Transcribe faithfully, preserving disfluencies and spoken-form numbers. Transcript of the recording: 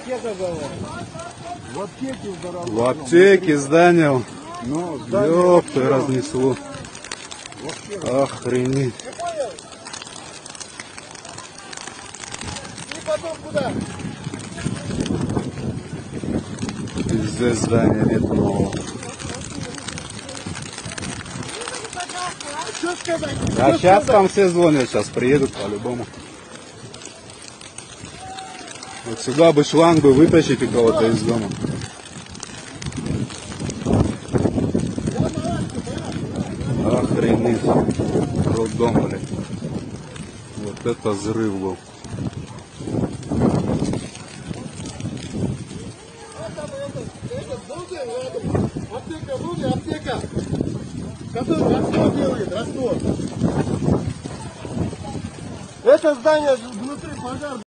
аптека, говорит. В аптеке здорово. В аптеке здание. Ну, Ёпта, разнесло. Охренеть. И потом куда? Здесь здание ветнуло. Что сказать? А сейчас там все звонят, сейчас приедут по-любому. Вот сюда бы шланг бы вытащить у кого-то из дома. Охренеть. Роддом, блядь. Вот это взрыв был. Аптека, вроде аптека. Который раствор делает, раствор. Это здание внутри пожар.